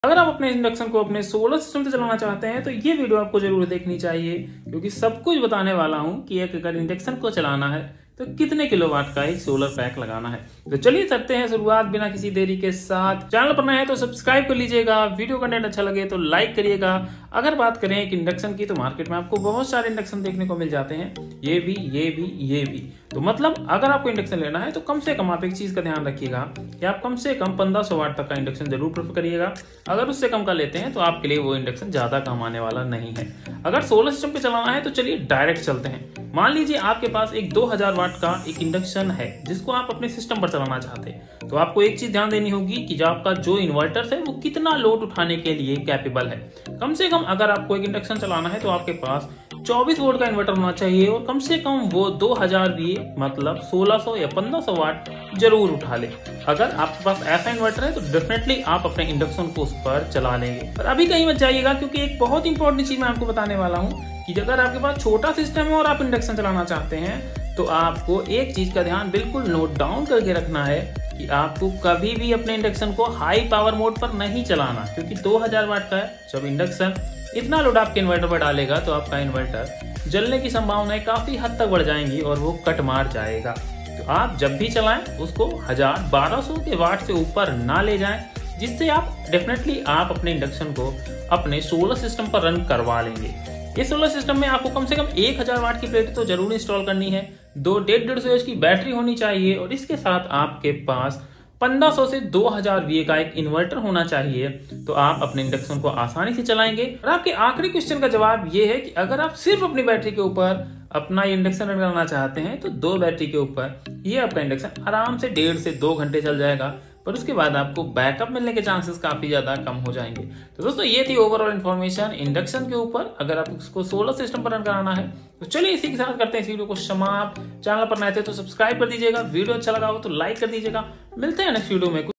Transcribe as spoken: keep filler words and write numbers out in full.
अगर आप अपने इंडक्शन को अपने सोलर सिस्टम से चलाना चाहते हैं तो ये वीडियो आपको जरूर देखनी चाहिए, क्योंकि सब कुछ बताने वाला हूं कि एक अगर इंडक्शन को चलाना है तो कितने किलोवाट का एक सोलर पैक लगाना है। तो चलिए करते हैं शुरुआत बिना किसी देरी के साथ। चैनल पर नए हैं तो सब्सक्राइब कर लीजिएगा, वीडियो कंटेंट अच्छा लगे तो लाइक करिएगा। अगर बात करें एक इंडक्शन की तो मार्केट में आपको बहुत सारे इंडक्शन देखने को मिल जाते हैं, ये भी ये भी ये भी। तो मतलब अगर आपको इंडक्शन लेना है तो कम से कम आप एक चीज का ध्यान रखिएगा कि आप कम से कम पंद्रह सौ वाट तक का इंडक्शन जरूर प्रेफर करिएगा। अगर उससे कम का लेते हैं तो आपके लिए वो इंडक्शन ज्यादा काम आने वाला नहीं है। अगर सोलर सिस्टम पे चलाना है तो चलिए डायरेक्ट चलते हैं। मान लीजिए आपके पास एक दो हज़ार वाट का एक इंडक्शन है जिसको आप अपने सिस्टम पर चलाना चाहते हैं, तो आपको एक चीज ध्यान देनी होगी कि जो आपका जो इन्वर्टर है वो कितना लोड उठाने के लिए कैपेबल है। कम से कम अगर आपको एक इंडक्शन चलाना है तो आपके पास चौबीस वोल्ट का इन्वर्टर होना चाहिए और कम से कम वो दो हज़ार वी मतलब सोलह सौ या पंद्रह सौ वाट जरूर उठा ले। अगर आपके पास ऐसा इन्वर्टर है तो डेफिनेटली आप अपने इंडक्शन को उस पर चला लेंगे। पर अभी कहीं मत जाइएगा, क्योंकि एक बहुत इंपॉर्टेंट चीज मैं आपको बताने वाला हूँ कि अगर आपके पास छोटा सिस्टम है और आप इंडक्शन चलाना चाहते हैं तो आपको एक चीज का ध्यान बिल्कुल नोट डाउन करके रखना है कि आपको कभी भी अपने इंडक्शन को हाई पावर मोड पर नहीं चलाना, क्योंकि दो हज़ार वाट का है जब इंडक्शन इतना लोड आपके इन्वर्टर पर डालेगा तो आपका इन्वर्टर जलने की संभावनाएं काफी हद तक बढ़ जाएंगी और वो कट मार जाएगा। तो आप जब भी चलाएं उसको हजार बारह सौ के वाट से ऊपर ना ले जाएं, जिससे आप डेफिनेटली आप अपने इंडक्शन को अपने सोलर सिस्टम पर रन करवा लेंगे। इस सोलर सिस्टम में आपको कम से कम एक हज़ार वाट की प्लेट तो जरूर इंस्टॉल करनी है, दो डेढ़ डेढ़ सौ एच की बैटरी होनी चाहिए और इसके साथ आपके पास पंद्रह सौ से दो हज़ार वी का एक इन्वर्टर होना चाहिए। तो आप अपने इंडक्शन को आसानी से चलाएंगे। और आपके आखिरी क्वेश्चन का जवाब ये है कि अगर आप सिर्फ अपनी बैटरी के ऊपर अपना इंडक्शन रन करना चाहते हैं तो दो बैटरी के ऊपर ये आपका इंडक्शन आराम से डेढ़ से दो घंटे चल जाएगा, पर उसके बाद आपको बैकअप मिलने के चांसेस काफी ज्यादा कम हो जाएंगे। तो दोस्तों ये थी ओवरऑल इन्फॉर्मेशन इंडक्शन के ऊपर अगर आप इसको सोलर सिस्टम पर रन कराना है। तो चलिए इसी के साथ करते हैं इस वीडियो को समाप्त। चैनल पर नए थे तो सब्सक्राइब कर दीजिएगा, वीडियो अच्छा लगा हो तो लाइक कर दीजिएगा। मिलते हैं नेक्स्ट वीडियो में।